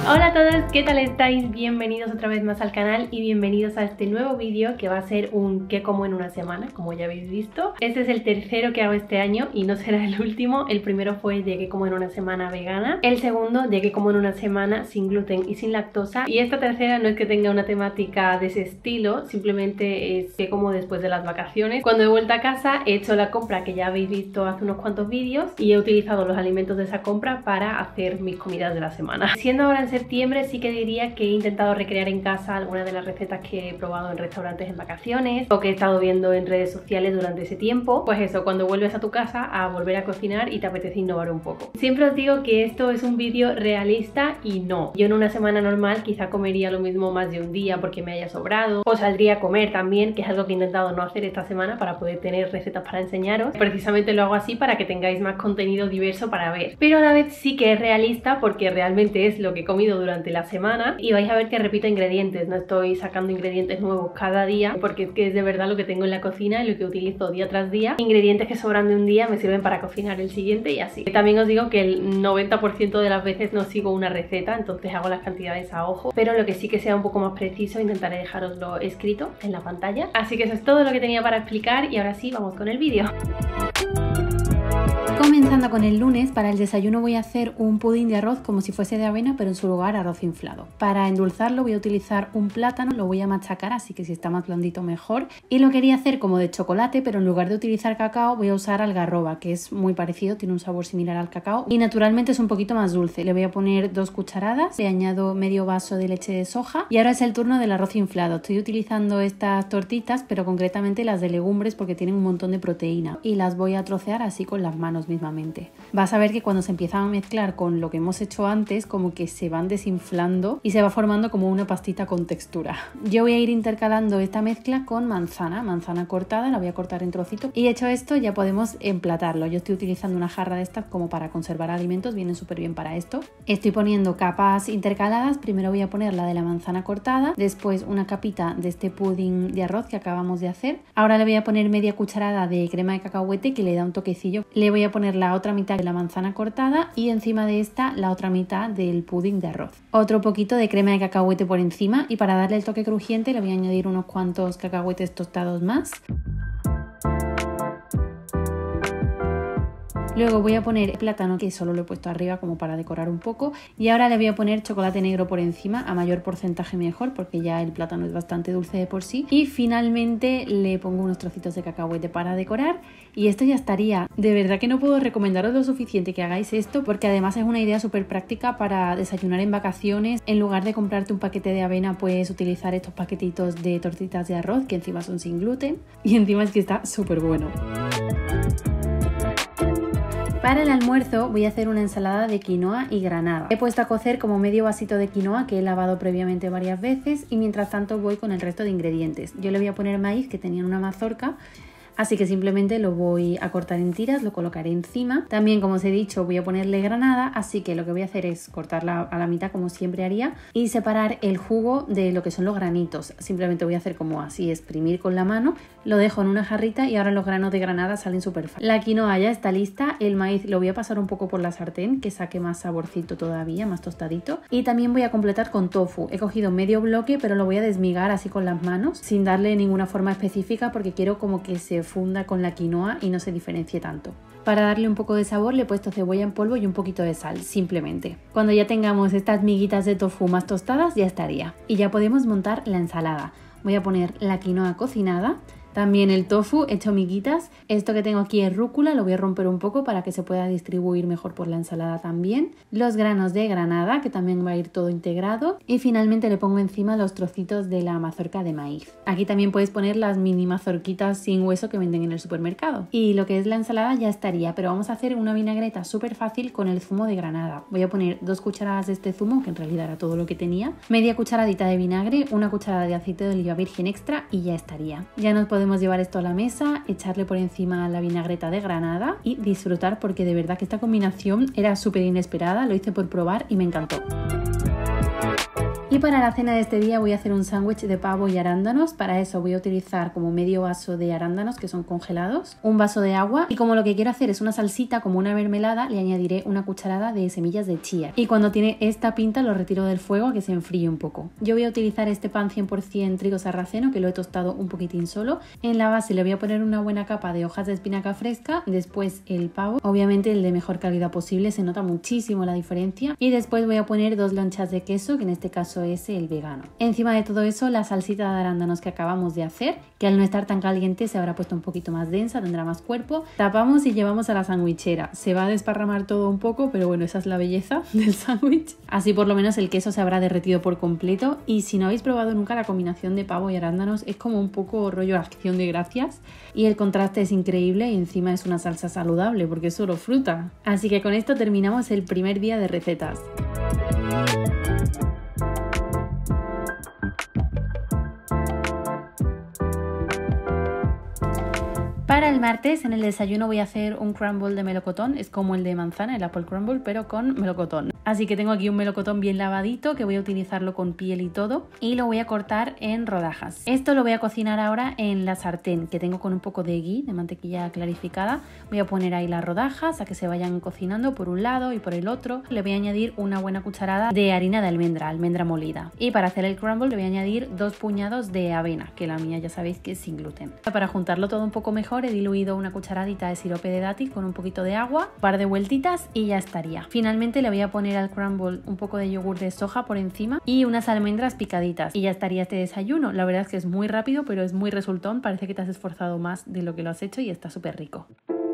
Hola a todos, ¿qué tal estáis? Bienvenidos otra vez más al canal y bienvenidos a este nuevo vídeo que va a ser un qué como en una semana, como ya habéis visto. Este es el tercero que hago este año y no será el último. El primero fue de qué como en una semana vegana, el segundo de qué como en una semana sin gluten y sin lactosa, y esta tercera no es que tenga una temática de ese estilo, simplemente es qué como después de las vacaciones. Cuando he vuelto a casa he hecho la compra que ya habéis visto hace unos cuantos vídeos y he utilizado los alimentos de esa compra para hacer mis comidas de la semana. Siendo ahora en septiembre, sí que diría que he intentado recrear en casa algunas de las recetas que he probado en restaurantes en vacaciones o que he estado viendo en redes sociales durante ese tiempo. Pues eso, cuando vuelves a tu casa a volver a cocinar y te apetece innovar un poco. Siempre os digo que esto es un vídeo realista y no. Yo en una semana normal quizá comería lo mismo más de un día porque me haya sobrado, o saldría a comer también, que es algo que he intentado no hacer esta semana para poder tener recetas para enseñaros. Precisamente lo hago así para que tengáis más contenido diverso para ver. Pero a la vez sí que es realista porque realmente es lo que he comido durante la semana y vais a ver que repito ingredientes, no estoy sacando ingredientes nuevos cada día porque es de verdad lo que tengo en la cocina y lo que utilizo día tras día. Ingredientes que sobran de un día me sirven para cocinar el siguiente y así. También os digo que el 90% de las veces no sigo una receta, entonces hago las cantidades a ojo, pero lo que sí que sea un poco más preciso intentaré dejároslo escrito en la pantalla. Así que eso es todo lo que tenía para explicar y ahora sí, vamos con el vídeo. Comenzando con el lunes, para el desayuno voy a hacer un pudín de arroz como si fuese de avena, pero en su lugar arroz inflado. Para endulzarlo voy a utilizar un plátano, lo voy a machacar, así que si está más blandito mejor. Y lo quería hacer como de chocolate, pero en lugar de utilizar cacao voy a usar algarroba, que es muy parecido, tiene un sabor similar al cacao y naturalmente es un poquito más dulce. Le voy a poner 2 cucharadas, le añado medio vaso de leche de soja y ahora es el turno del arroz inflado. Estoy utilizando estas tortitas, pero concretamente las de legumbres porque tienen un montón de proteína y las voy a trocear así con las manos mismamente. Vas a ver que cuando se empiezan a mezclar con lo que hemos hecho antes, como que se van desinflando y se va formando como una pastita con textura. Yo voy a ir intercalando esta mezcla con manzana cortada, la voy a cortar en trocitos y hecho esto ya podemos emplatarlo. Yo estoy utilizando una jarra de estas como para conservar alimentos, vienen súper bien para esto. Estoy poniendo capas intercaladas, primero voy a poner la de la manzana cortada, después una capita de este pudín de arroz que acabamos de hacer. Ahora le voy a poner media cucharada de crema de cacahuete que le da un toquecillo. Le voy a poner la otra mitad de la manzana cortada y encima de esta la otra mitad del pudín de arroz. Otro poquito de crema de cacahuete por encima y para darle el toque crujiente le voy a añadir unos cuantos cacahuetes tostados más. Luego voy a poner plátano, que solo lo he puesto arriba como para decorar un poco, y ahora le voy a poner chocolate negro por encima, a mayor porcentaje mejor porque ya el plátano es bastante dulce de por sí, y finalmente le pongo unos trocitos de cacahuete para decorar y esto ya estaría. De verdad que no puedo recomendaros lo suficiente que hagáis esto porque además es una idea súper práctica para desayunar en vacaciones. En lugar de comprarte un paquete de avena puedes utilizar estos paquetitos de tortitas de arroz que encima son sin gluten y encima es que está súper bueno. Para el almuerzo voy a hacer una ensalada de quinoa y granada. He puesto a cocer como medio vasito de quinoa que he lavado previamente varias veces y mientras tanto voy con el resto de ingredientes. Yo le voy a poner maíz que tenía en una mazorca, así que simplemente lo voy a cortar en tiras, lo colocaré encima. También, como os he dicho, voy a ponerle granada, así que lo que voy a hacer es cortarla a la mitad como siempre haría y separar el jugo de lo que son los granitos. Simplemente voy a hacer como así, exprimir con la mano, lo dejo en una jarrita y ahora los granos de granada salen súper fácil. La quinoa ya está lista, el maíz lo voy a pasar un poco por la sartén que saque más saborcito todavía, más tostadito. Y también voy a completar con tofu. He cogido medio bloque pero lo voy a desmigar así con las manos sin darle ninguna forma específica porque quiero como que se funda con la quinoa y no se diferencie tanto. Para darle un poco de sabor le he puesto cebolla en polvo y un poquito de sal, simplemente. Cuando ya tengamos estas miguitas de tofu más tostadas ya estaría. Y ya podemos montar la ensalada. Voy a poner la quinoa cocinada, también el tofu hecho miguitas. Esto que tengo aquí es rúcula, lo voy a romper un poco para que se pueda distribuir mejor por la ensalada también. Los granos de granada, que también va a ir todo integrado. Y finalmente le pongo encima los trocitos de la mazorca de maíz. Aquí también puedes poner las mini mazorquitas sin hueso que venden en el supermercado. Y lo que es la ensalada ya estaría, pero vamos a hacer una vinagreta súper fácil con el zumo de granada. Voy a poner 2 cucharadas de este zumo, que en realidad era todo lo que tenía, media cucharadita de vinagre, 1 cucharada de aceite de oliva virgen extra y ya estaría. Ya nos podemos llevar esto a la mesa, echarle por encima la vinagreta de granada y disfrutar porque de verdad que esta combinación era súper inesperada, lo hice por probar y me encantó. Y para la cena de este día voy a hacer un sándwich de pavo y arándanos. Para eso voy a utilizar como medio vaso de arándanos que son congelados, un vaso de agua y como lo que quiero hacer es una salsita como una mermelada, le añadiré una cucharada de semillas de chía. Y cuando tiene esta pinta lo retiro del fuego a que se enfríe un poco. Yo voy a utilizar este pan 100% trigo sarraceno que lo he tostado un poquitín solo. En la base le voy a poner una buena capa de hojas de espinaca fresca, después el pavo, obviamente el de mejor calidad posible, se nota muchísimo la diferencia. Y después voy a poner 2 lonchas de queso, que en este caso es el vegano. Encima de todo eso la salsita de arándanos que acabamos de hacer, que al no estar tan caliente se habrá puesto un poquito más densa, tendrá más cuerpo. Tapamos y llevamos a la sandwichera. Se va a desparramar todo un poco, pero bueno, esa es la belleza del sándwich. Así por lo menos el queso se habrá derretido por completo. Y si no habéis probado nunca la combinación de pavo y arándanos, es como un poco rollo acción de gracias y el contraste es increíble y encima es una salsa saludable porque es solo fruta. Así que con esto terminamos el primer día de recetas. Para el martes en el desayuno voy a hacer un crumble de melocotón, es como el de manzana, el apple crumble, pero con melocotón. Así que tengo aquí un melocotón bien lavadito que voy a utilizarlo con piel y todo y lo voy a cortar en rodajas. Esto lo voy a cocinar ahora en la sartén que tengo con un poco de ghee, de mantequilla clarificada. Voy a poner ahí las rodajas a que se vayan cocinando por un lado y por el otro. Le voy a añadir una buena cucharada de harina de almendra molida. Y para hacer el crumble le voy a añadir 2 puñados de avena, que la mía ya sabéis que es sin gluten. Para juntarlo todo un poco mejor he diluido una cucharadita de sirope de dátil con un poquito de agua, un par de vueltitas y ya estaría. Finalmente le voy a poner al crumble un poco de yogur de soja por encima y unas almendras picaditas y ya estaría este desayuno. La verdad es que es muy rápido pero es muy resultón, parece que te has esforzado más de lo que lo has hecho y está súper rico.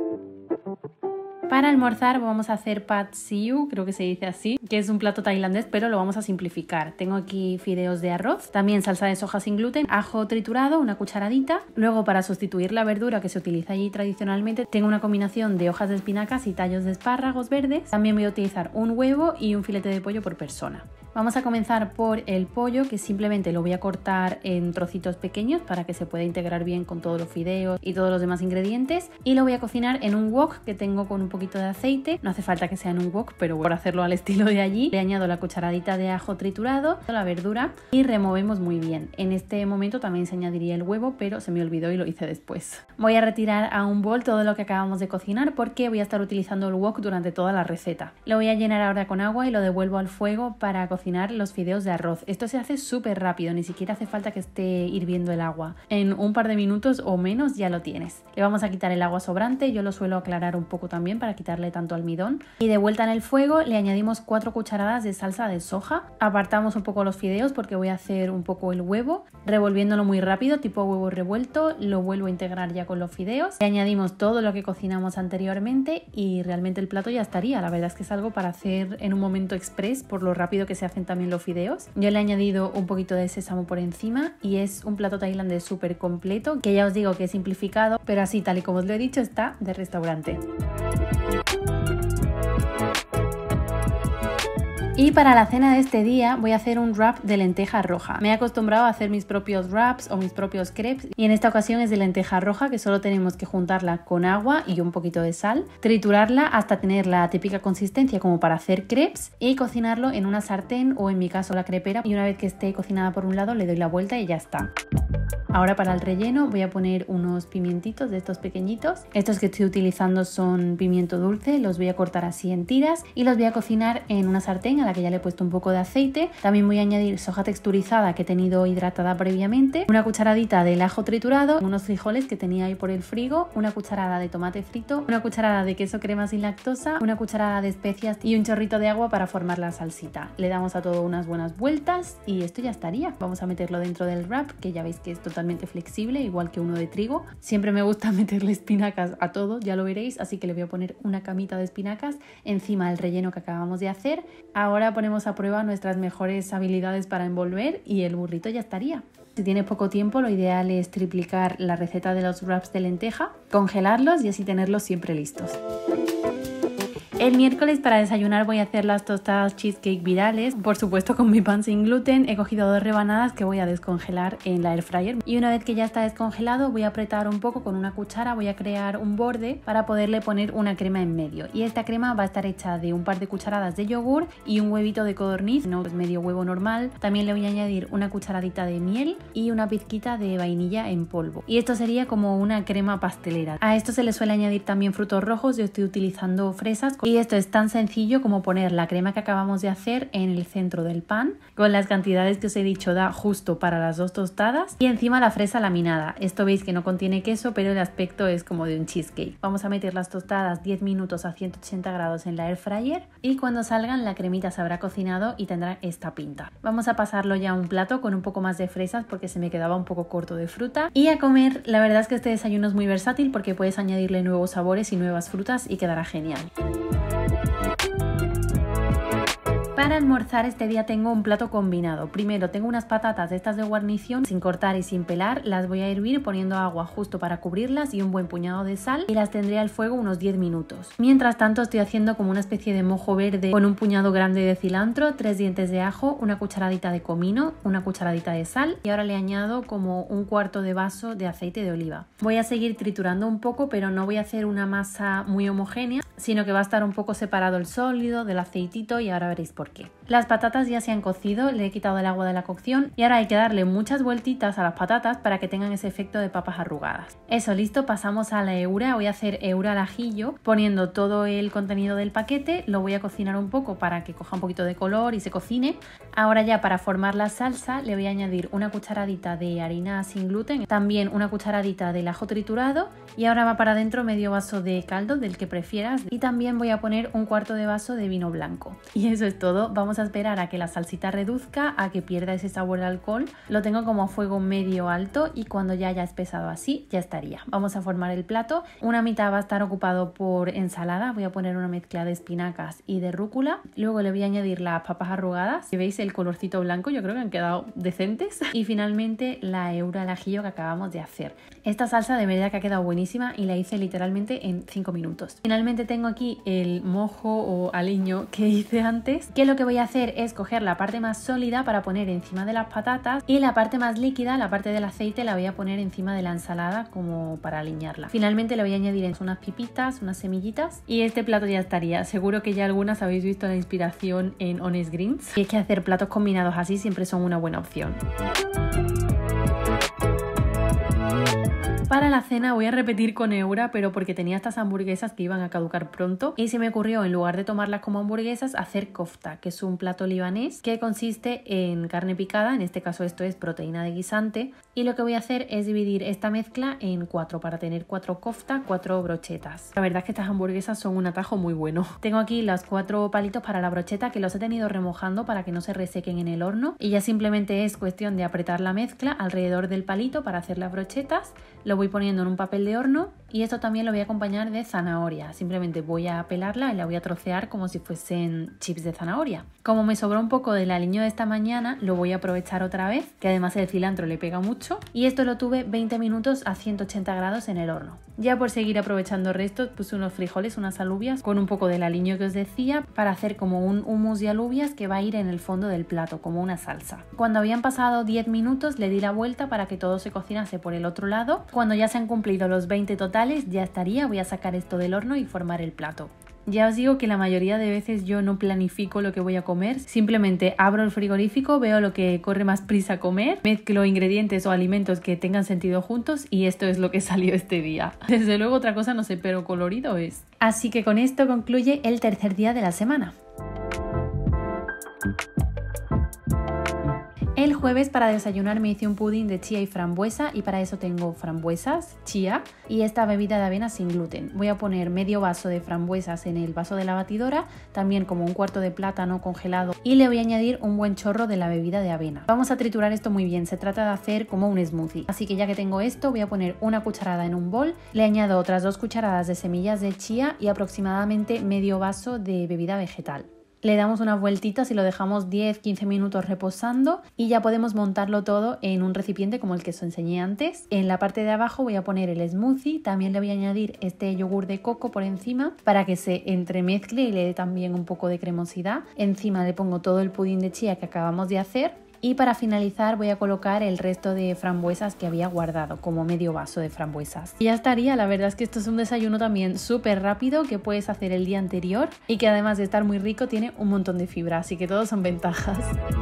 Para almorzar vamos a hacer pad siu, creo que se dice así, que es un plato tailandés, pero lo vamos a simplificar. Tengo aquí fideos de arroz, también salsa de soja sin gluten, ajo triturado, una cucharadita. Luego para sustituir la verdura que se utiliza allí tradicionalmente, tengo una combinación de hojas de espinacas y tallos de espárragos verdes. También voy a utilizar un huevo y un filete de pollo por persona. Wamos a comenzar por el pollo, que simplemente lo voy a cortar en trocitos pequeños para que se pueda integrar bien con todos los fideos y todos los demás ingredientes. Y lo voy a cocinar en un wok que tengo con un poquito de aceite. No hace falta que sea en un wok, pero por hacerlo al estilo de allí, le añado la cucharadita de ajo triturado, la verdura y removemos muy bien. En este momento también se añadiría el huevo, pero se me olvidó y lo hice después. Voy a retirar a un bol todo lo que acabamos de cocinar porque voy a estar utilizando el wok durante toda la receta. Lo voy a llenar ahora con agua y lo devuelvo al fuego para cocinar los fideos de arroz. Esto se hace súper rápido, ni siquiera hace falta que esté hirviendo el agua. En un par de minutos o menos ya lo tienes. Le vamos a quitar el agua sobrante, yo lo suelo aclarar un poco también para quitarle tanto almidón. Y de vuelta en el fuego le añadimos 4 cucharadas de salsa de soja. Apartamos un poco los fideos porque voy a hacer un poco el huevo, revolviéndolo muy rápido, tipo huevo revuelto. Lo vuelvo a integrar ya con los fideos. Le añadimos todo lo que cocinamos anteriormente y realmente el plato ya estaría. La verdad es que es algo para hacer en un momento express por lo rápido que se hacen también los fideos. Yo le he añadido un poquito de sésamo por encima y es un plato tailandés súper completo, que ya os digo que es simplificado, pero así tal y como os lo he dicho está de restaurante. Y para la cena de este día voy a hacer un wrap de lenteja roja. Me he acostumbrado a hacer mis propios wraps o mis propios crepes y en esta ocasión es de lenteja roja, que solo tenemos que juntarla con agua y un poquito de sal, triturarla hasta tener la típica consistencia como para hacer crepes y cocinarlo en una sartén o en mi caso la crepera, y una vez que esté cocinada por un lado le doy la vuelta y ya está. Ahora para el relleno voy a poner unos pimientitos de estos pequeñitos. Estos que estoy utilizando son pimiento dulce, los voy a cortar así en tiras y los voy a cocinar en una sartén a la que ya le he puesto un poco de aceite. También voy a añadir soja texturizada que he tenido hidratada previamente, una cucharadita del ajo triturado, unos frijoles que tenía ahí por el frigo, una cucharada de tomate frito, una cucharada de queso crema sin lactosa, una cucharada de especias y un chorrito de agua para formar la salsita. Le damos a todo unas buenas vueltas y esto ya estaría. Vamos a meterlo dentro del wrap, que ya veis que es totalmente flexible, igual que uno de trigo. Siempre me gusta meterle espinacas a todo, ya lo veréis, así que le voy a poner una camita de espinacas encima del relleno que acabamos de hacer. Ahora ponemos a prueba nuestras mejores habilidades para envolver y el burrito ya estaría. Si tienes poco tiempo, lo ideal es triplicar la receta de los wraps de lenteja, congelarlos y así tenerlos siempre listos. El miércoles para desayunar voy a hacer las tostadas cheesecake virales, por supuesto con mi pan sin gluten. He cogido 2 rebanadas que voy a descongelar en la air fryer y una vez que ya está descongelado voy a apretar un poco con una cuchara, voy a crear un borde para poderle poner una crema en medio, y esta crema va a estar hecha de un par de cucharadas de yogur y un huevito de codorniz, no es medio huevo normal. También le voy a añadir una cucharadita de miel y una pizquita de vainilla en polvo, y esto sería como una crema pastelera. A esto se le suele añadir también frutos rojos, yo estoy utilizando fresas. Y esto es tan sencillo como poner la crema que acabamos de hacer en el centro del pan, con las cantidades que os he dicho da justo para las 2 tostadas, y encima la fresa laminada. Esto veis que no contiene queso, pero el aspecto es como de un cheesecake. Vamos a meter las tostadas 10 minutos a 180 grados en la air fryer y cuando salgan la cremita se habrá cocinado y tendrá esta pinta. Vamos a pasarlo ya a un plato con un poco más de fresas porque se me quedaba un poco corto de fruta. Y a comer, la verdad es que este desayuno es muy versátil porque puedes añadirle nuevos sabores y nuevas frutas y quedará genial. Para almorzar este día tengo un plato combinado. Primero tengo unas patatas de estas de guarnición sin cortar y sin pelar, las voy a hervir poniendo agua justo para cubrirlas y un buen puñado de sal, y las tendré al fuego unos 10 minutos. Mientras tanto estoy haciendo como una especie de mojo verde con un puñado grande de cilantro, 3 dientes de ajo, una cucharadita de comino, una cucharadita de sal y ahora le añado como un cuarto de vaso de aceite de oliva. Voy a seguir triturando un poco, pero no voy a hacer una masa muy homogénea, sino que va a estar un poco separado el sólido del aceitito y ahora veréis por qué. Las patatas ya se han cocido, le he quitado el agua de la cocción y ahora hay que darle muchas vueltitas a las patatas para que tengan ese efecto de papas arrugadas. Eso, listo, pasamos a la eura. Voy a hacer eura al ajillo poniendo todo el contenido del paquete, lo voy a cocinar un poco para que coja un poquito de color y se cocine. Ahora ya para formar la salsa le voy a añadir una cucharadita de harina sin gluten, también una cucharadita del ajo triturado y ahora va para adentro medio vaso de caldo, del que prefieras, y también voy a poner un cuarto de vaso de vino blanco. Y eso es todo. Vamos a esperar a que la salsita reduzca, a que pierda ese sabor de alcohol. Lo tengo como a fuego medio alto y cuando ya haya espesado así ya estaría. Vamos a formar el plato. Una mitad va a estar ocupado por ensalada. Voy a poner una mezcla de espinacas y de rúcula. Luego le voy a añadir las papas arrugadas. Si veis el colorcito blanco, yo creo que han quedado decentes. Y finalmente la eura al ajillo que acabamos de hacer. Esta salsa de verdad que ha quedado buenísima y la hice literalmente en 5 minutos. Finalmente tengo aquí el mojo o aliño que hice antes, que lo que voy a hacer es coger la parte más sólida para poner encima de las patatas y la parte más líquida, la parte del aceite, la voy a poner encima de la ensalada como para aliñarla. Finalmente le voy a añadir unas pipitas, unas semillitas y este plato ya estaría. Seguro que ya algunas habéis visto la inspiración en Honest Greens y es que hacer platos combinados así siempre son una buena opción. Para la cena voy a repetir con eura, pero porque tenía estas hamburguesas que iban a caducar pronto y se me ocurrió, en lugar de tomarlas como hamburguesas, hacer kofta, que es un plato libanés que consiste en carne picada, en este caso esto es proteína de guisante, y lo que voy a hacer es dividir esta mezcla en 4 para tener 4 kofta, 4 brochetas. La verdad es que estas hamburguesas son un atajo muy bueno. Tengo aquí los 4 palitos para la brocheta que los he tenido remojando para que no se resequen en el horno y ya simplemente es cuestión de apretar la mezcla alrededor del palito para hacer las brochetas. Lo voy poniendo en un papel de horno y esto también lo voy a acompañar de zanahoria. Simplemente voy a pelarla y la voy a trocear como si fuesen chips de zanahoria. Como me sobró un poco del aliño de esta mañana, lo voy a aprovechar otra vez, que además el cilantro le pega mucho, y esto lo tuve 20 minutos a 180 grados en el horno. Ya por seguir aprovechando restos puse unos frijoles, unas alubias con un poco del aliño que os decía para hacer como un hummus de alubias que va a ir en el fondo del plato, como una salsa. Cuando habían pasado 10 minutos le di la vuelta para que todo se cocinase por el otro lado. Cuando ya se han cumplido los 20 totales ya estaría. Voy a sacar esto del horno y formar el plato. Ya os digo que la mayoría de veces yo no planifico lo que voy a comer, simplemente abro el frigorífico, veo lo que corre más prisa comer, mezclo ingredientes o alimentos que tengan sentido juntos y esto es lo que salió este día. Desde luego otra cosa no sé, pero colorido es. Así que con esto concluye el tercer día de la semana. El jueves para desayunar me hice un pudding de chía y frambuesa y para eso tengo frambuesas, chía y esta bebida de avena sin gluten. Voy a poner medio vaso de frambuesas en el vaso de la batidora, también como un cuarto de plátano congelado y le voy a añadir un buen chorro de la bebida de avena. Vamos a triturar esto muy bien, se trata de hacer como un smoothie. Así que ya que tengo esto voy a poner una cucharada en un bol, le añado otras 2 cucharadas de semillas de chía y aproximadamente medio vaso de bebida vegetal. Le damos unas vueltitas y lo dejamos 10-15 minutos reposando y ya podemos montarlo todo en un recipiente como el que os enseñé antes. En la parte de abajo voy a poner el smoothie, también le voy a añadir este yogur de coco por encima para que se entremezcle y le dé también un poco de cremosidad. Encima le pongo todo el pudín de chía que acabamos de hacer. Y para finalizar voy a colocar el resto de frambuesas que había guardado, como medio vaso de frambuesas. Y ya estaría, la verdad es que esto es un desayuno también súper rápido que puedes hacer el día anterior y que además de estar muy rico tiene un montón de fibra, así que todos son ventajas.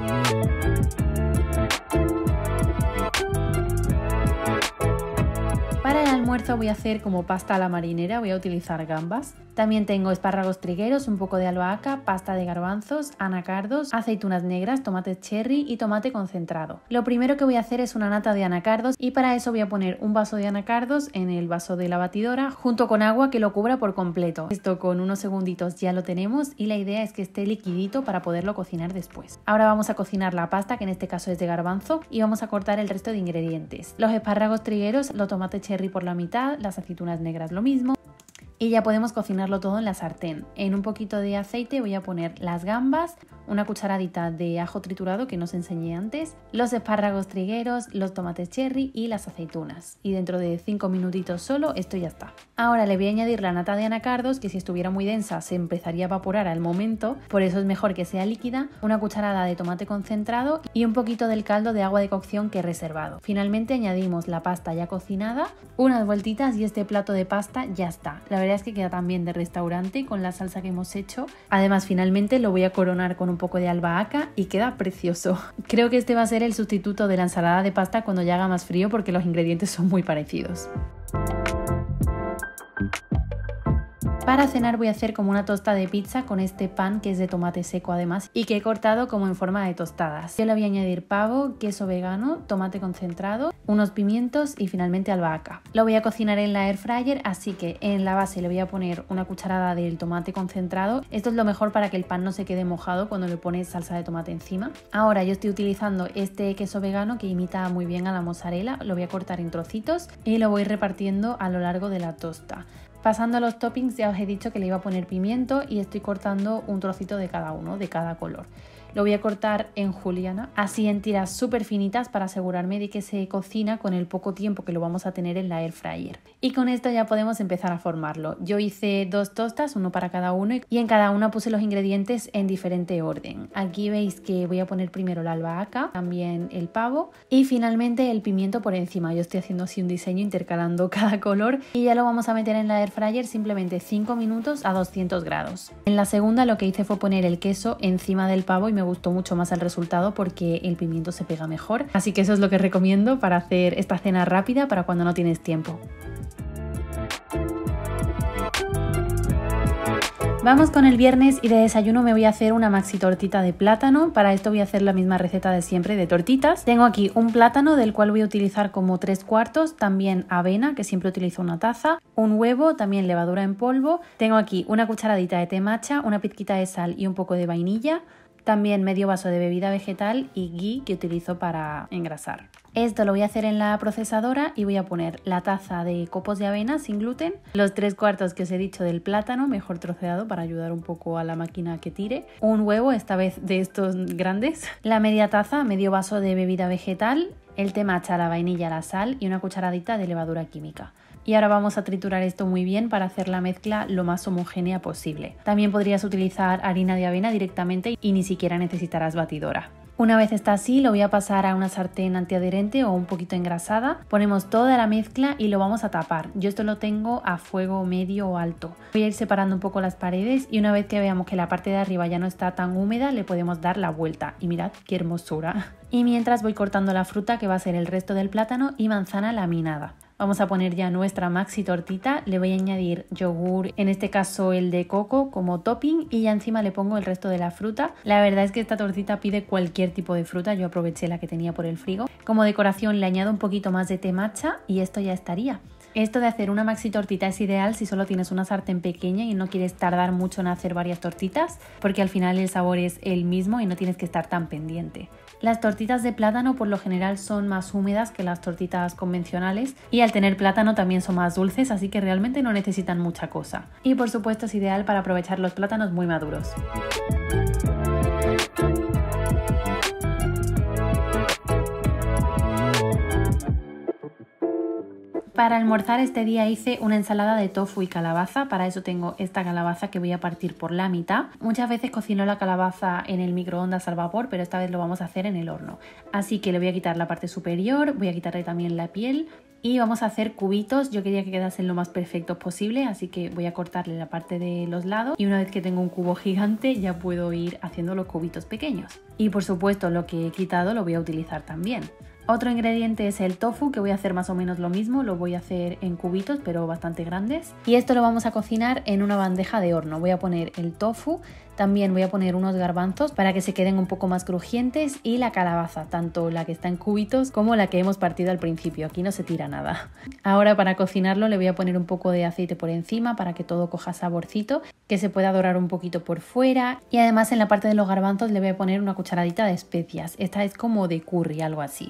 Para el almuerzo voy a hacer como pasta a la marinera, voy a utilizar gambas. También tengo espárragos trigueros, un poco de albahaca, pasta de garbanzos, anacardos, aceitunas negras, tomates cherry y tomate concentrado. Lo primero que voy a hacer es una nata de anacardos y para eso voy a poner un vaso de anacardos en el vaso de la batidora junto con agua que lo cubra por completo. Esto con unos segunditos ya lo tenemos y la idea es que esté liquidito para poderlo cocinar después. Ahora vamos a cocinar la pasta, que en este caso es de garbanzo, y vamos a cortar el resto de ingredientes. Los espárragos trigueros, los tomates cherry por la mitad, las aceitunas negras lo mismo. Y ya podemos cocinarlo todo en la sartén. En un poquito de aceite voy a poner las gambas, una cucharadita de ajo triturado que no os enseñé antes, los espárragos trigueros, los tomates cherry y las aceitunas. Y dentro de 5 minutitos solo esto ya está. Ahora le voy a añadir la nata de anacardos, que si estuviera muy densa se empezaría a evaporar al momento, por eso es mejor que sea líquida, una cucharada de tomate concentrado y un poquito del caldo de agua de cocción que he reservado. Finalmente añadimos la pasta ya cocinada, unas vueltitas y este plato de pasta ya está. La verdad es que queda también de restaurante con la salsa que hemos hecho. Además, finalmente lo voy a coronar con un poco de albahaca y queda precioso. Creo que este va a ser el sustituto de la ensalada de pasta cuando ya haga más frío porque los ingredientes son muy parecidos. Para cenar voy a hacer como una tosta de pizza con este pan que es de tomate seco además y que he cortado como en forma de tostadas. Yo le voy a añadir pavo, queso vegano, tomate concentrado, unos pimientos y finalmente albahaca. Lo voy a cocinar en la air fryer, así que en la base le voy a poner una cucharada del tomate concentrado. Esto es lo mejor para que el pan no se quede mojado cuando le pones salsa de tomate encima. Ahora yo estoy utilizando este queso vegano que imita muy bien a la mozzarella. Lo voy a cortar en trocitos y lo voy repartiendo a lo largo de la tosta. Pasando a los toppings, ya os he dicho que le iba a poner pimiento y estoy cortando un trocito de cada uno, de cada color. Lo voy a cortar en juliana, así en tiras súper finitas para asegurarme de que se cocina con el poco tiempo que lo vamos a tener en la air fryer. Y con esto ya podemos empezar a formarlo. Yo hice 2 tostas, uno para cada uno, y en cada una puse los ingredientes en diferente orden. Aquí veis que voy a poner primero la albahaca, también el pavo y finalmente el pimiento por encima. Yo estoy haciendo así un diseño intercalando cada color y ya lo vamos a meter en la air fryer simplemente 5 minutos a 200 grados. En la segunda lo que hice fue poner el queso encima del pavo y me gustó mucho más el resultado porque el pimiento se pega mejor. Así que eso es lo que recomiendo para hacer esta cena rápida para cuando no tienes tiempo. Vamos con el viernes y de desayuno me voy a hacer una maxi tortita de plátano. Para esto voy a hacer la misma receta de siempre de tortitas. Tengo aquí un plátano del cual voy a utilizar como 3/4, también avena, que siempre utilizo una taza, un huevo, también levadura en polvo. Tengo aquí una cucharadita de té matcha, una pizquita de sal y un poco de vainilla. También medio vaso de bebida vegetal y ghee que utilizo para engrasar. Esto lo voy a hacer en la procesadora y voy a poner la taza de copos de avena sin gluten, los 3/4 que os he dicho del plátano, mejor troceado para ayudar un poco a la máquina que tire, un huevo, esta vez de estos grandes, la media taza, medio vaso de bebida vegetal, el té matcha, la vainilla, la sal y una cucharadita de levadura química. Y ahora vamos a triturar esto muy bien para hacer la mezcla lo más homogénea posible. También podrías utilizar harina de avena directamente y ni siquiera necesitarás batidora. Una vez está así, lo voy a pasar a una sartén antiadherente o un poquito engrasada. Ponemos toda la mezcla y lo vamos a tapar. Yo esto lo tengo a fuego medio o alto. Voy a ir separando un poco las paredes y una vez que veamos que la parte de arriba ya no está tan húmeda, le podemos dar la vuelta. Y mirad qué hermosura. Y mientras voy cortando la fruta, que va a ser el resto del plátano, y manzana laminada. Vamos a poner ya nuestra maxi tortita, le voy a añadir yogur, en este caso el de coco como topping y ya encima le pongo el resto de la fruta. La verdad es que esta tortita pide cualquier tipo de fruta, yo aproveché la que tenía por el frigo. Como decoración le añado un poquito más de té matcha y esto ya estaría. Esto de hacer una maxi tortita es ideal si solo tienes una sartén pequeña y no quieres tardar mucho en hacer varias tortitas, porque al final el sabor es el mismo y no tienes que estar tan pendiente. Las tortitas de plátano por lo general son más húmedas que las tortitas convencionales y al tener plátano también son más dulces, así que realmente no necesitan mucha cosa. Y por supuesto es ideal para aprovechar los plátanos muy maduros. Para almorzar este día hice una ensalada de tofu y calabaza. Para eso tengo esta calabaza que voy a partir por la mitad. Muchas veces cocino la calabaza en el microondas al vapor, pero esta vez lo vamos a hacer en el horno. Así que le voy a quitar la parte superior, voy a quitarle también la piel y vamos a hacer cubitos. Yo quería que quedasen lo más perfectos posible, así que voy a cortarle la parte de los lados y una vez que tengo un cubo gigante ya puedo ir haciendo los cubitos pequeños. Y por supuesto lo que he quitado lo voy a utilizar también. Otro ingrediente es el tofu, que voy a hacer más o menos lo mismo, lo voy a hacer en cubitos pero bastante grandes. Y esto lo vamos a cocinar en una bandeja de horno. Voy a poner el tofu, también voy a poner unos garbanzos para que se queden un poco más crujientes y la calabaza, tanto la que está en cubitos como la que hemos partido al principio, aquí no se tira nada. Ahora para cocinarlo le voy a poner un poco de aceite por encima para que todo coja saborcito, que se pueda dorar un poquito por fuera y además en la parte de los garbanzos le voy a poner una cucharadita de especias, esta es como de curry, algo así.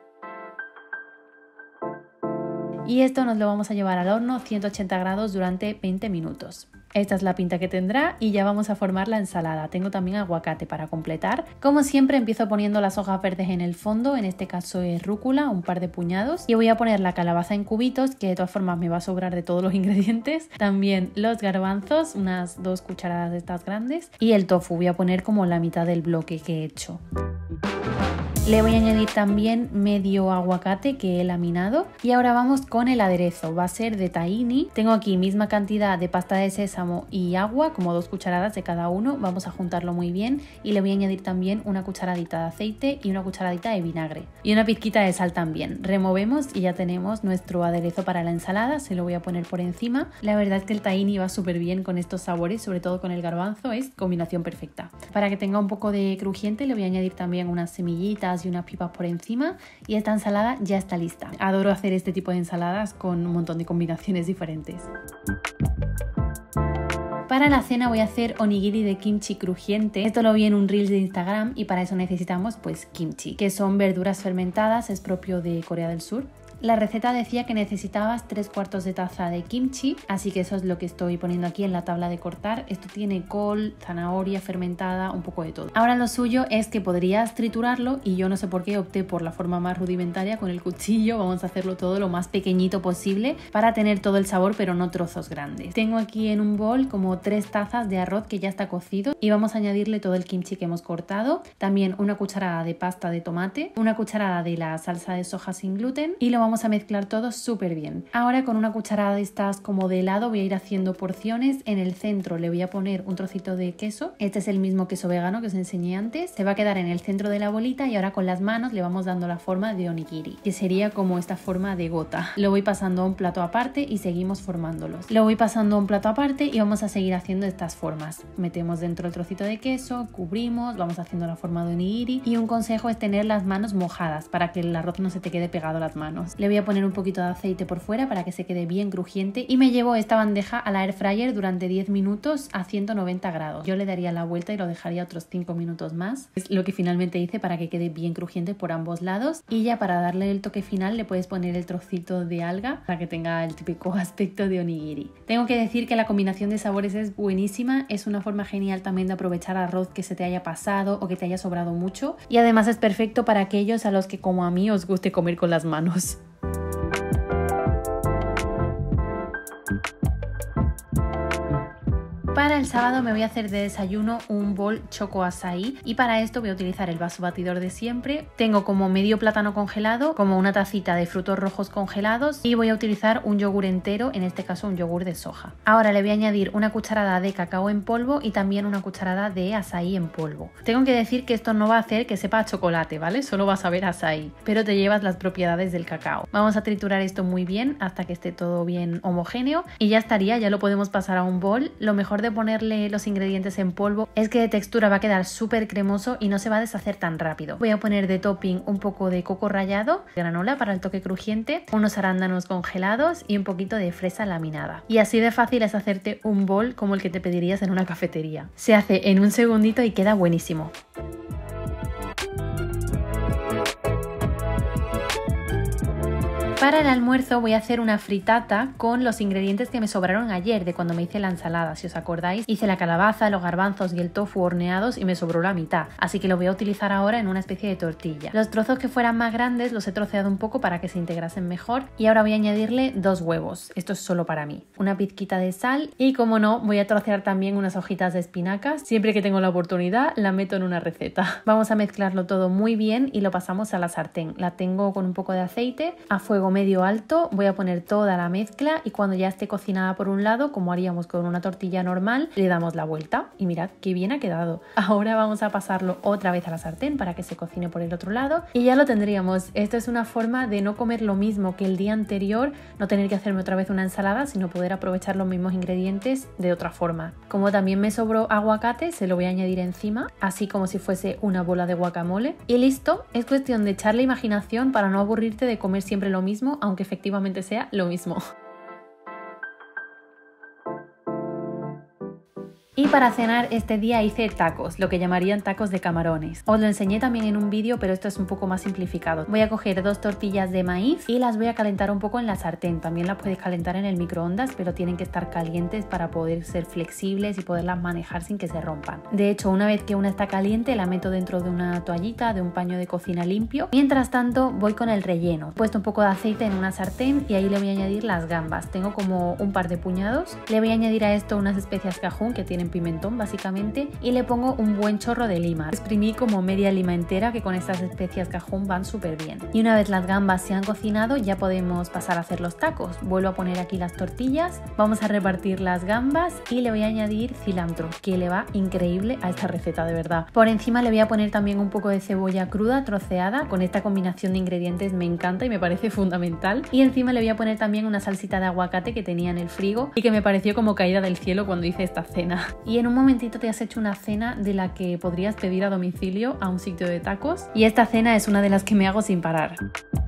Y esto nos lo vamos a llevar al horno 180 grados durante 20 minutos. Esta es la pinta que tendrá y ya vamos a formar la ensalada. Tengo también aguacate para completar. Como siempre empiezo poniendo las hojas verdes en el fondo, en este caso es rúcula, un par de puñados. Y voy a poner la calabaza en cubitos, que de todas formas me va a sobrar de todos los ingredientes. También los garbanzos, unas 2 cucharadas de estas grandes. Y el tofu, voy a poner como la mitad del bloque que he hecho. Le voy a añadir también medio aguacate que he laminado y ahora vamos con el aderezo, va a ser de tahini. Tengo aquí misma cantidad de pasta de sésamo y agua, como 2 cucharadas de cada uno, vamos a juntarlo muy bien y le voy a añadir también una cucharadita de aceite y una cucharadita de vinagre y una pizquita de sal también. Removemos y ya tenemos nuestro aderezo para la ensalada, se lo voy a poner por encima. La verdad es que el tahini va súper bien con estos sabores, sobre todo con el garbanzo, es combinación perfecta. Para que tenga un poco de crujiente le voy a añadir también unas semillitas y unas pipas por encima y esta ensalada ya está lista. Adoro hacer este tipo de ensaladas con un montón de combinaciones diferentes. Para la cena voy a hacer onigiri de kimchi crujiente. Esto lo vi en un reel de Instagram y para eso necesitamos pues kimchi, que son verduras fermentadas, es propio de Corea del Sur. La receta decía que necesitabas 3/4 de taza de kimchi, así que eso es lo que estoy poniendo aquí en la tabla de cortar. Esto tiene col, zanahoria fermentada, un poco de todo. Ahora lo suyo es que podrías triturarlo y yo no sé por qué opté por la forma más rudimentaria con el cuchillo. Vamos a hacerlo todo lo más pequeñito posible para tener todo el sabor pero no trozos grandes. Tengo aquí en un bol como 3 tazas de arroz que ya está cocido y vamos a añadirle todo el kimchi que hemos cortado. También una cucharada de pasta de tomate, una cucharada de la salsa de soja sin gluten y lo vamos a mezclar todo súper bien. Ahora con una cucharada de estas como de helado voy a ir haciendo porciones. En el centro le voy a poner un trocito de queso. Este es el mismo queso vegano que os enseñé antes. Se va a quedar en el centro de la bolita y ahora con las manos le vamos dando la forma de onigiri, que sería como esta forma de gota. Lo voy pasando a un plato aparte y seguimos formándolos. Lo voy pasando a un plato aparte y vamos a seguir haciendo estas formas. Metemos dentro el trocito de queso, cubrimos, vamos haciendo la forma de onigiri y un consejo es tener las manos mojadas para que el arroz no se te quede pegado a las manos. Le voy a poner un poquito de aceite por fuera para que se quede bien crujiente y me llevo esta bandeja a la air fryer durante 10 minutos a 190 grados. Yo le daría la vuelta y lo dejaría otros 5 minutos más. Es lo que finalmente hice para que quede bien crujiente por ambos lados y ya para darle el toque final le puedes poner el trocito de alga para que tenga el típico aspecto de onigiri. Tengo que decir que la combinación de sabores es buenísima, es una forma genial también de aprovechar arroz que se te haya pasado o que te haya sobrado mucho y además es perfecto para aquellos a los que como a mí os guste comer con las manos. Para el sábado me voy a hacer de desayuno un bol choco açaí y para esto voy a utilizar el vaso batidor de siempre. Tengo como medio plátano congelado, como una tacita de frutos rojos congelados y voy a utilizar un yogur entero, en este caso un yogur de soja. Ahora le voy a añadir una cucharada de cacao en polvo y también una cucharada de açaí en polvo. Tengo que decir que esto no va a hacer que sepa a chocolate, ¿vale? Solo va a saber açaí, pero te llevas las propiedades del cacao. Vamos a triturar esto muy bien hasta que esté todo bien homogéneo y ya estaría, ya lo podemos pasar a un bol. Lo mejor de ponerle los ingredientes en polvo es que de textura va a quedar súper cremoso y no se va a deshacer tan rápido. Voy a poner de topping un poco de coco rallado, granola para el toque crujiente, unos arándanos congelados y un poquito de fresa laminada. Y así de fácil es hacerte un bol como el que te pedirías en una cafetería. Se hace en un segundito y queda buenísimo. Para el almuerzo voy a hacer una fritata con los ingredientes que me sobraron ayer de cuando me hice la ensalada. Si os acordáis, hice la calabaza, los garbanzos y el tofu horneados y me sobró la mitad, así que lo voy a utilizar ahora en una especie de tortilla. Los trozos que fueran más grandes los he troceado un poco para que se integrasen mejor y ahora voy a añadirle 2 huevos. Esto es solo para mí. Una pizquita de sal y, como no, voy a trocear también unas hojitas de espinacas. Siempre que tengo la oportunidad la meto en una receta. Vamos a mezclarlo todo muy bien y lo pasamos a la sartén. La tengo con un poco de aceite a fuego medio alto. Voy a poner toda la mezcla y cuando ya esté cocinada por un lado, como haríamos con una tortilla normal, le damos la vuelta y mirad qué bien ha quedado. Ahora vamos a pasarlo otra vez a la sartén para que se cocine por el otro lado y ya lo tendríamos. Esto es una forma de no comer lo mismo que el día anterior, no tener que hacerme otra vez una ensalada, sino poder aprovechar los mismos ingredientes de otra forma. Como también me sobró aguacate, se lo voy a añadir encima, así como si fuese una bola de guacamole. Y listo, es cuestión de echarle imaginación para no aburrirte de comer siempre lo mismo, aunque efectivamente sea lo mismo. Y para cenar este día hice tacos, lo que llamarían tacos de camarones. Os lo enseñé también en un vídeo, pero esto es un poco más simplificado. Voy a coger 2 tortillas de maíz y las voy a calentar un poco en la sartén. También las puedes calentar en el microondas, pero tienen que estar calientes para poder ser flexibles y poderlas manejar sin que se rompan. De hecho, una vez que una está caliente, la meto dentro de una toallita, de un paño de cocina limpio. Mientras tanto, voy con el relleno. He puesto un poco de aceite en una sartén y ahí le voy a añadir las gambas. Tengo como un par de puñados. Le voy a añadir a esto unas especias cajún que tienen pimentón básicamente y le pongo un buen chorro de lima. Exprimí como media lima entera, que con estas especias cajún van súper bien. Y una vez las gambas se han cocinado ya podemos pasar a hacer los tacos. Vuelvo a poner aquí las tortillas, vamos a repartir las gambas y le voy a añadir cilantro, que le va increíble a esta receta, de verdad. Por encima le voy a poner también un poco de cebolla cruda troceada. Con esta combinación de ingredientes me encanta y me parece fundamental. Y encima le voy a poner también una salsita de aguacate que tenía en el frigo y que me pareció como caída del cielo cuando hice esta cena. Y en un momentito te has hecho una cena de la que podrías pedir a domicilio a un sitio de tacos, y esta cena es una de las que me hago sin parar.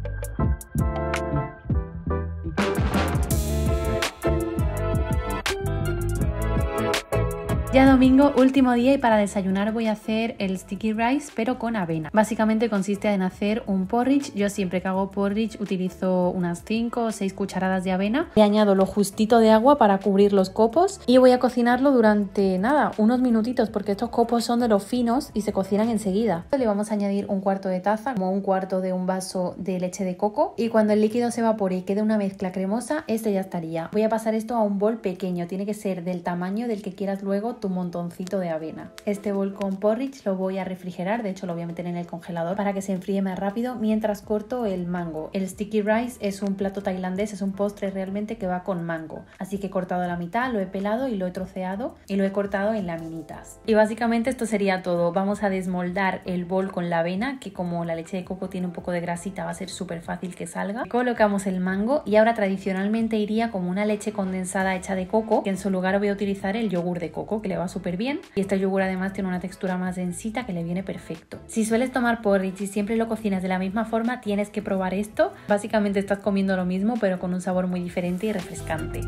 Ya domingo, último día, y para desayunar voy a hacer el sticky rice pero con avena. Básicamente consiste en hacer un porridge. Yo siempre que hago porridge utilizo unas 5 o 6 cucharadas de avena. Le añado lo justito de agua para cubrir los copos y voy a cocinarlo durante nada, unos minutitos, porque estos copos son de los finos y se cocinan enseguida. Le vamos a añadir un cuarto de taza, como un cuarto de un vaso de leche de coco, y cuando el líquido se evapore y quede una mezcla cremosa, este ya estaría. Voy a pasar esto a un bol pequeño, tiene que ser del tamaño del que quieras luego tu montoncito de avena. Este bol con porridge lo voy a refrigerar, de hecho lo voy a meter en el congelador para que se enfríe más rápido mientras corto el mango. El sticky rice es un plato tailandés, es un postre realmente que va con mango, así que he cortado la mitad, lo he pelado y lo he troceado y lo he cortado en laminitas. Y básicamente esto sería todo. Vamos a desmoldar el bol con la avena, que como la leche de coco tiene un poco de grasita va a ser súper fácil que salga. Colocamos el mango y ahora tradicionalmente iría como una leche condensada hecha de coco, que en su lugar voy a utilizar el yogur de coco, que le va súper bien, y este yogur además tiene una textura más densita que le viene perfecto. Si sueles tomar porridge y siempre lo cocinas de la misma forma, tienes que probar esto. Básicamente estás comiendo lo mismo pero con un sabor muy diferente y refrescante.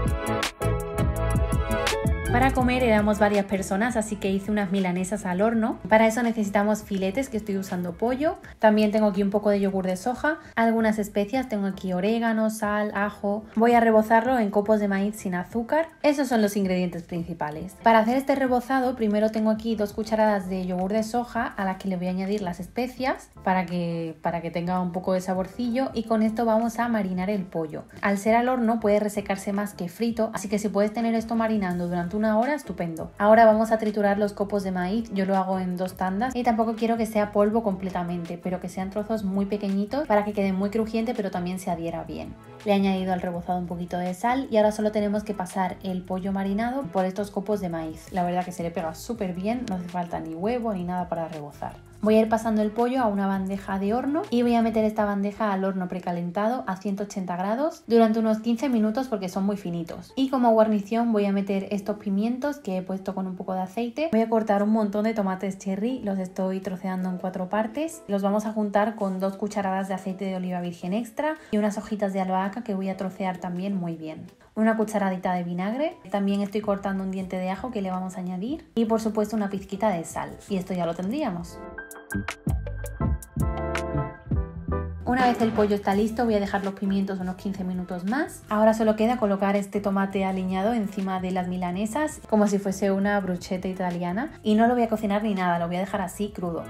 Para comer éramos varias personas, así que hice unas milanesas al horno. Para eso necesitamos filetes, que estoy usando pollo. También tengo aquí un poco de yogur de soja, algunas especias, tengo aquí orégano, sal, ajo. Voy a rebozarlo en copos de maíz sin azúcar. Esos son los ingredientes principales. Para hacer este rebozado, primero tengo aquí 2 cucharadas de yogur de soja a las que le voy a añadir las especias para que tenga un poco de saborcillo, y con esto vamos a marinar el pollo. Al ser al horno puede resecarse más que frito, así que si puedes tener esto marinando durante una hora, estupendo. Ahora vamos a triturar los copos de maíz. Yo lo hago en 2 tandas y tampoco quiero que sea polvo completamente, pero que sean trozos muy pequeñitos para que quede muy crujiente pero también se adhiera bien. Le he añadido al rebozado un poquito de sal y ahora solo tenemos que pasar el pollo marinado por estos copos de maíz. La verdad que se le pega súper bien, no hace falta ni huevo ni nada para rebozar. Voy a ir pasando el pollo a una bandeja de horno y voy a meter esta bandeja al horno precalentado a 180 grados durante unos 15 minutos porque son muy finitos. Y como guarnición voy a meter estos pimientos que he puesto con un poco de aceite. Voy a cortar un montón de tomates cherry, los estoy troceando en 4 partes. Los vamos a juntar con 2 cucharadas de aceite de oliva virgen extra y unas hojitas de albahaca que voy a trocear también muy bien. Una cucharadita de vinagre, también estoy cortando un diente de ajo que le vamos a añadir y por supuesto una pizquita de sal, y esto ya lo tendríamos. Una vez el pollo está listo voy a dejar los pimientos unos 15 minutos más. Ahora solo queda colocar este tomate aliñado encima de las milanesas como si fuese una bruschetta italiana y no lo voy a cocinar ni nada, lo voy a dejar así crudo.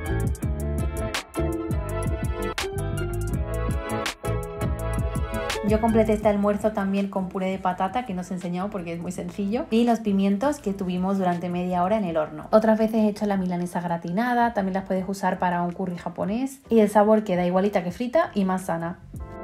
Yo completé este almuerzo también con puré de patata que nos enseñó porque es muy sencillo y los pimientos que tuvimos durante media hora en el horno. Otras veces he hecho la milanesa gratinada, también las puedes usar para un curry japonés y el sabor queda igualita que frita y más sana.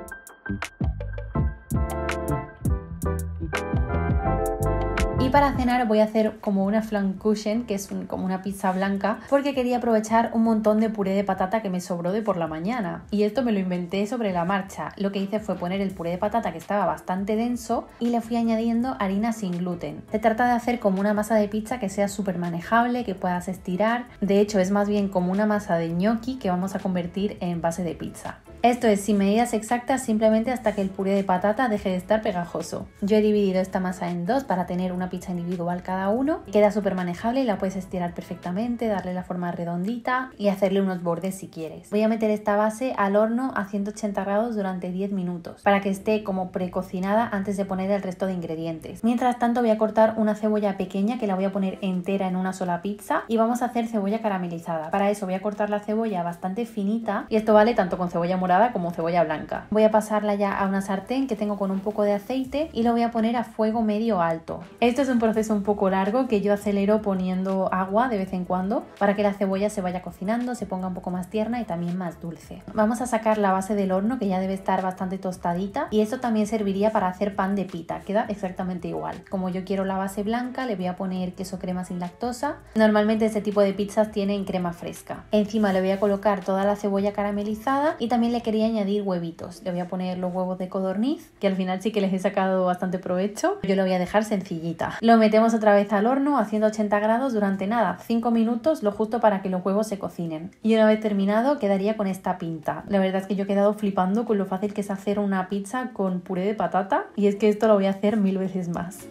Y para cenar voy a hacer como una Flammkuchen, que es como una pizza blanca, porque quería aprovechar un montón de puré de patata que me sobró de por la mañana. Y esto me lo inventé sobre la marcha. Lo que hice fue poner el puré de patata que estaba bastante denso y le fui añadiendo harina sin gluten. Se trata de hacer como una masa de pizza que sea súper manejable, que puedas estirar. De hecho es más bien como una masa de gnocchi que vamos a convertir en base de pizza. Esto es sin medidas exactas, simplemente hasta que el puré de patata deje de estar pegajoso. Yo he dividido esta masa en dos para tener una pizza individual cada uno. Queda súper manejable y la puedes estirar perfectamente, darle la forma redondita y hacerle unos bordes si quieres. Voy a meter esta base al horno a 180 grados durante 10 minutos para que esté como precocinada antes de poner el resto de ingredientes. Mientras tanto voy a cortar una cebolla pequeña que la voy a poner entera en una sola pizza y vamos a hacer cebolla caramelizada. Para eso voy a cortar la cebolla bastante finita y esto vale tanto con cebolla morada como cebolla blanca. Voy a pasarla ya a una sartén que tengo con un poco de aceite y lo voy a poner a fuego medio alto. Esto es un proceso un poco largo que yo acelero poniendo agua de vez en cuando para que la cebolla se vaya cocinando, se ponga un poco más tierna y también más dulce. Vamos a sacar la base del horno que ya debe estar bastante tostadita y esto también serviría para hacer pan de pita, queda exactamente igual. Como yo quiero la base blanca le voy a poner queso crema sin lactosa. Normalmente este tipo de pizzas tienen crema fresca. Encima le voy a colocar toda la cebolla caramelizada y también le quería añadir huevitos. Le voy a poner los huevos de codorniz, que al final sí que les he sacado bastante provecho. Yo lo voy a dejar sencillita. Lo metemos otra vez al horno a 180 grados durante nada, 5 minutos, lo justo para que los huevos se cocinen. Y una vez terminado quedaría con esta pinta. La verdad es que yo he quedado flipando con lo fácil que es hacer una pizza con puré de patata y es que esto lo voy a hacer 1000 veces más.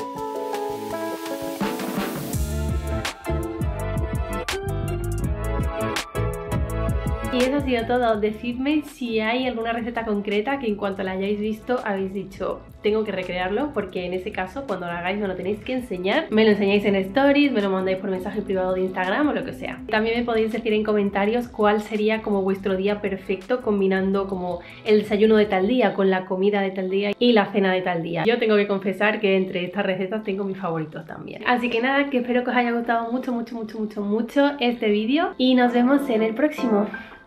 Y eso ha sido todo. Decidme si hay alguna receta concreta que en cuanto la hayáis visto habéis dicho tengo que recrearlo, porque en ese caso cuando lo hagáis me lo tenéis que enseñar. Me lo enseñáis en stories, me lo mandáis por mensaje privado de Instagram o lo que sea. También me podéis decir en comentarios cuál sería como vuestro día perfecto combinando como el desayuno de tal día con la comida de tal día y la cena de tal día. Yo tengo que confesar que entre estas recetas tengo mis favoritos también. Así que nada, que espero que os haya gustado mucho este vídeo y nos vemos en el próximo.